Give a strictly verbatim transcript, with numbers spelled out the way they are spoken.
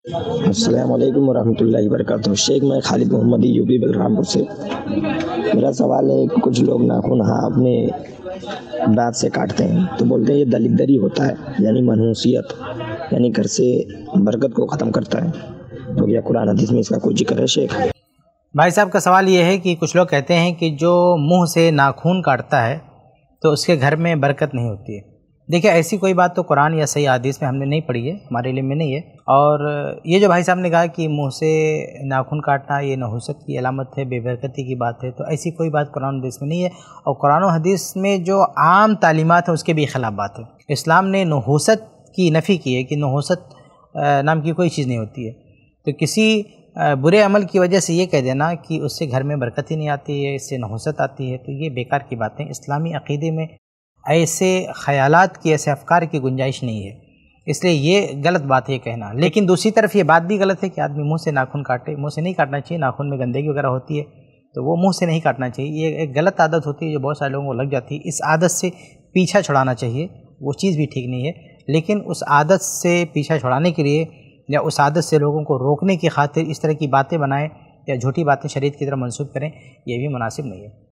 السلام علیکم ورحمۃ اللہ وبرکاتہ۔ شیخ میں خالد محمدی یو پی بلرام پور سے۔ میرا سوال ہے کہ کچھ لوگ ناخن ہاں اپنے دانت سے کاٹتے ہیں تو بولتے ہیں یہ دلدری ہوتا ہے، یعنی منحوسیت، یعنی گھر سے برکت کو ختم کرتا ہے، تو کیا قرآن حدیث میں اس کا کوئی ذکر ہے شیخ؟ بھائی صاحب کا سوال یہ ہے کہ کچھ لوگ کہتے ہیں کہ جو منہ سے ناخن کاٹتا ہے تو اس کے گھر میں برکت نہیں ہوتی ہے۔ دیکھیں، ایسی کوئی بات تو قرآن یا صحیح حدیث میں ہم نے نہیں پڑھی ہے، ہمارے علم میں نہیں ہے۔ اور یہ جو بھائی صاحب نے کہا کہ منہ سے ناخن کاٹنا یہ نحوست کی علامت ہے، بے برکتی کی بات ہے، تو ایسی کوئی بات قرآن و حدیث میں نہیں ہے۔ اور قرآن و حدیث میں جو عام تعلیمات ہیں اس کے بھی خلاف بات ہے۔ اسلام نے نحوست کی نفی کی ہے کہ نحوست نام کی کوئی چیز نہیں ہوتی ہے۔ تو کسی برے عمل کی وجہ سے یہ کہہ دینا کہ اس سے گھر میں برکت ہی نہیں آتی ہے، اس سے نحوست آتی ہے، تو یہ بیکار کی باتیں۔ اسلامی عقیدے میں ایسے خیالات کی، ایسے افکار کی گنجائش نہیں ہے، اس لیے یہ غلط بات ہے یہ کہنا۔ لیکن دوسری طرف یہ بات بھی غلط ہے کہ آدمی منہ سے ناخن کاٹے۔ منہ سے نہیں کاٹنا چاہیے، ناخن میں گندگی وغیرہ ہوتی ہے تو وہ منہ سے نہیں کاٹنا چاہیے۔ یہ ایک غلط عادت ہوتی ہے جو بہت سارے لوگوں کو لگ جاتی ہے۔ اس عادت سے پیچھا چھڑانا چاہیے، وہ چیز بھی ٹھیک نہیں ہے، لیکن اس عادت سے پیچھا چھڑانے کے لیے یا اس عادت سے لوگوں کو روکنے کی خاطر اس طرح کی باتیں بنائیں یا جھوٹی باتیں شریعت کی طرف منسوب کریں، یہ بھی مناسب نہیں ہے۔